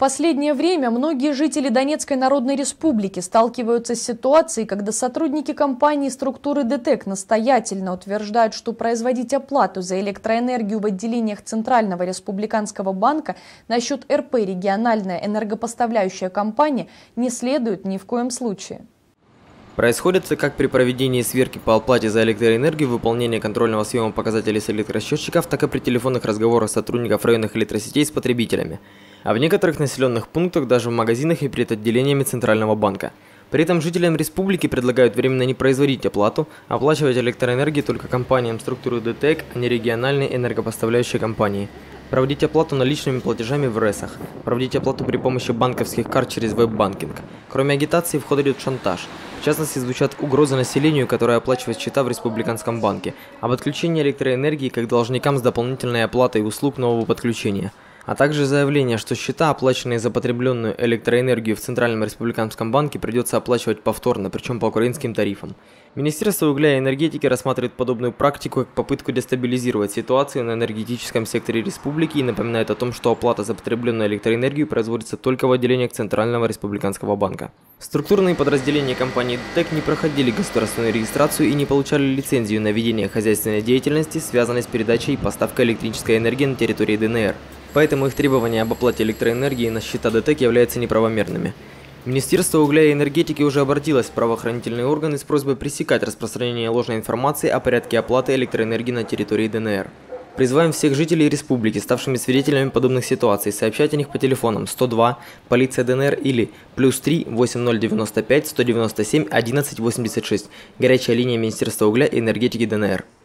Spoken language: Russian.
последнее время многие жители Донецкой Народной Республики сталкиваются с ситуацией, когда сотрудники компании структуры ДТЭК настоятельно утверждают, что производить оплату за электроэнергию в отделениях Центрального республиканского банка на счет РП «Региональная энергопоставляющая компания» не следует ни в коем случае. Происходит это как при проведении сверки по оплате за электроэнергию, выполнении контрольного съема показателей с электросчетчиков, так и при телефонных разговорах сотрудников районных электросетей с потребителями. А в некоторых населенных пунктах даже в магазинах и перед отделениями Центрального банка. При этом жителям республики предлагают временно не производить оплату, а оплачивать электроэнергию только компаниям структуры ДТЭК, а не региональной энергопоставляющей компании. Проводить оплату наличными платежами в РЭСах. Проводить оплату при помощи банковских карт через веб-банкинг. Кроме агитации в ход идет шантаж. В частности, звучат угрозы населению, которое оплачивает счета в республиканском банке, об отключении электроэнергии как должникам с дополнительной оплатой услуг нового подключения. А также заявление, что счета, оплаченные за потребленную электроэнергию в Центральном республиканском банке, придется оплачивать повторно, причем по украинским тарифам. Министерство угля и энергетики рассматривает подобную практику как попытку дестабилизировать ситуацию на энергетическом секторе республики и напоминает о том, что оплата за потребленную электроэнергию производится только в отделениях Центрального республиканского банка. Структурные подразделения компании ДТЭК не проходили государственную регистрацию и не получали лицензию на ведение хозяйственной деятельности, связанной с передачей и поставкой электрической энергии на территории ДНР. Поэтому их требования об оплате электроэнергии на счета ДТЭК являются неправомерными. Министерство угля и энергетики уже обратилось в правоохранительные органы с просьбой пресекать распространение ложной информации о порядке оплаты электроэнергии на территории ДНР. Призываем всех жителей республики, ставшими свидетелями подобных ситуаций, сообщать о них по телефонам 102, полиция ДНР или +3 8095 197 1186, горячая линия Министерства угля и энергетики ДНР.